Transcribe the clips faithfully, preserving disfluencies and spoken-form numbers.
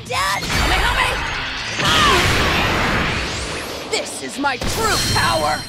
Dad! Help me, help me! Ah! This is my true power!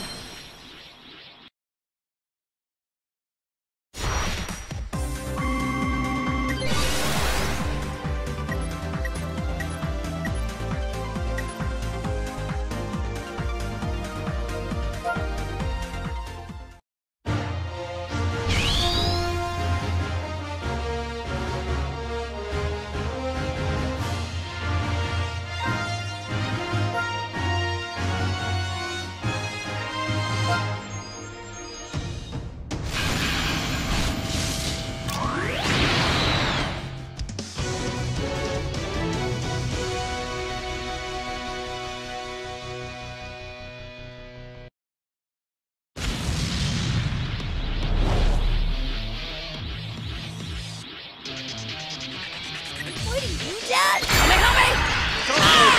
Dad! Help me, help me! Ah!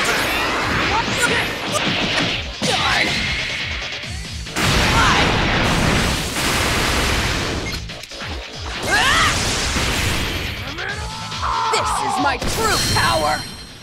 Darn! Why? Ah! This is my true power!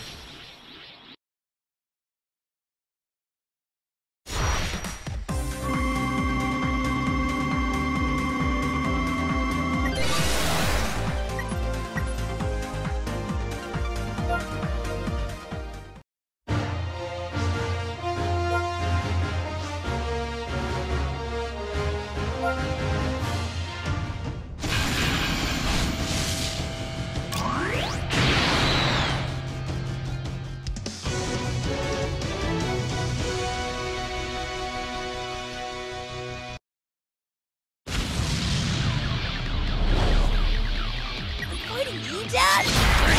Dad!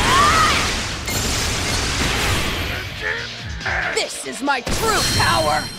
Ah! This is my true power!